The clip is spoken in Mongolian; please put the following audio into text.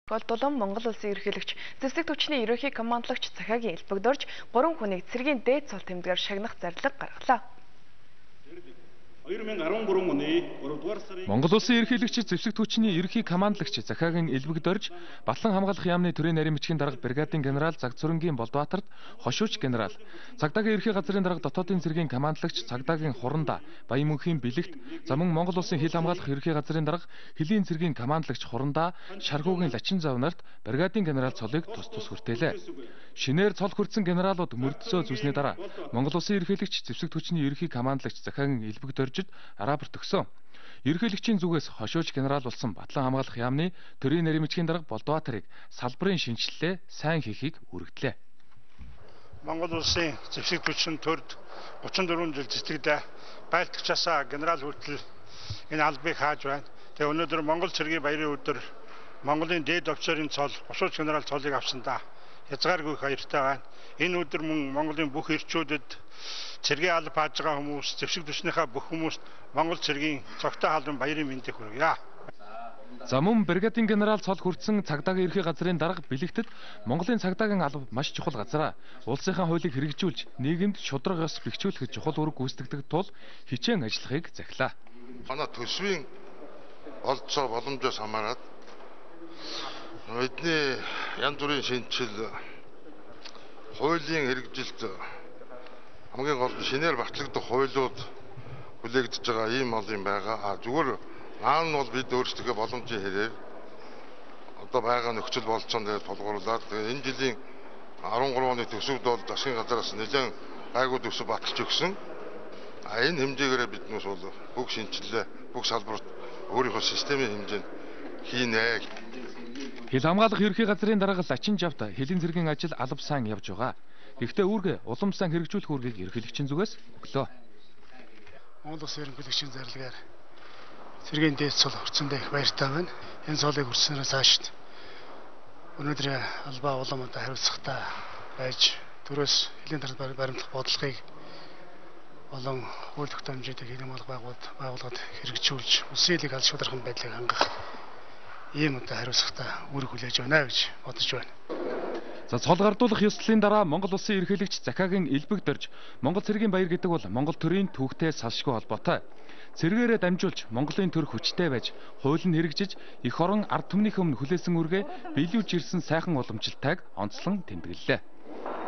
Голдулан Монгол Улсын ерөнхийлөгч зэвсэг түвшний ерөнхий командлагч захаагийн элбэгд орж 3 хүнийг цэргийн дээд цол тэмдгээр шагнах зарлиг гаргалаа. 2013 оны 3-р сарын Монгол Улсын ерөнхийлөгч зэвсэг түвшний ерөнхий командлагч захаагийн элбэгд орж Батлан хамгаалах яамны төрийн нарийн бичгийн дарга бригадын генерал Загцүрэнгийн Болдбаатарт хошууч генерал, цагдаагийн ерөнхий газрын дарга дотоодын цэргийн командлагч цагдаагийн Хуранда, Баян-Мөнхийн Бэлэгт, за мөн Монгол Улсын хил хамгаалах ерөнхий газрын дарга Хилийн цэргийн командлагч Хуранда, Шаргуугийн Лачин зав нарт бригадын генерал цолыг тус хүртээлээ. Шинээр цол хүртсэн генералууд мөрдөсөө зүснээ дараа Монгол Улсын ерөнхийлөгч зэвсэг түвшний ерөнхий командлагч захаагийн элбэгд оржид арабарт өгсөн. Ерөнхийлөгчийн зүгээс хошууч генерал болсон Батлан хамгаалах яамны төрийн нарийн бичгийн дарга Болдбаатарыг салбарын шинжилгээ сайн хийхийг үргэлжлээ. Монгол Улсын зэвсэг түвшин төрд 34 жил цэцэгдээ байлтгчаасаа генерал хүртэл энэ албыг хааж байна. Тэгээ өнөөдөр Монгол цэргийн баярын өдөр Монголын дээд офицерын цол хошууч генерал цолыг авсандаа хязгааргүй баяртай байна. Энэ өдөр мөн Монголын бүх эрчүүдэд цэргийн алба хааж байгаа хүмүүс, зэвсэг түвшнийхаа бүх хүмүүст Монгол цэргийн цогтой халуун баярын мэндийг хүргье. За мөн бригадын генерал цол хүртсэн цагдаагийн ерхий газрын дарга Бэлэгтэд Монголын цагдаагийн алба маш чухал газараа улсынхаа хуулийг хэрэгжүүлж нийгэмд шудраг ёс бэхжүүлэхэд чухал үүрэг гүйцэтгэдэг тул хичээн ажиллахыг захилаа. Манай төсвийн олдсоо боломжоос хамаарат бидний янз бүрийн шинжил хуулийн хэрэгжилт хамгийн гол нь шинээр батлагдах хуулиуд хүлээгдэж байгаа ийм ол юм байгаа. Зүгээр аав нь бол бид өөрсдөө боломжийн хэрээр одоо байгаа нөхцөл болцоонд тулгуурлаад энэ жилийн 13 оны төсөвд бол засгийн газраас нэлээд гайгүй төсөв баталж өгсөн. Энэ хэмжээгээр биднээс бол бүх шинжилгээ, бүх салбарт өөрийнхөө системийн хэмжээнд хийнэ. Хил хамгаалах ерхий газрын дарга Лачин завт хилийн цэргийн ажил алба сайн явж байгаа. Гэхдээ үүргээ улам сайн хэрэгжүүлэх үүргийг ерөнхийлөгчийн зүгээс өглөө. Монгол Улсын ерөнхийлөгчийн зарлагаар цэргийн дээд цол хүртсэндээ их баяртай байна. Энэ цолыг хүртснээрээ цаашд өнөөдрийн албаа улам одоо хариуцлагатай байж төрөөс хилийн дарга баримтлах бодлогыг олон хууль тогтоомжтой хэдийн байгууллагад хэрэгжүүлж улсын хэлийг аль шударган байдлыг хангах ийм одоо хариуцлагатай үүрэг хүлээж байна гэж бодож байна. За цол гардуулах ёслолын дараа Монгол Улсын ерөнхийлөгч захаагийн элбэгд орж Монгол цэргийн баяр гэдэг бол Монгол төрийн түүхтэй салшгүй холбоотой. Цэргээрээ дамжуулж Монголын төр хүчтэй байж хууль нь хэрэгжиж эх орон ард түмнийх өмнө хүлээсэн үргээ биелүүлж ирсэн сайхан уламжлалтайг онцлон тэмдэглэлээ.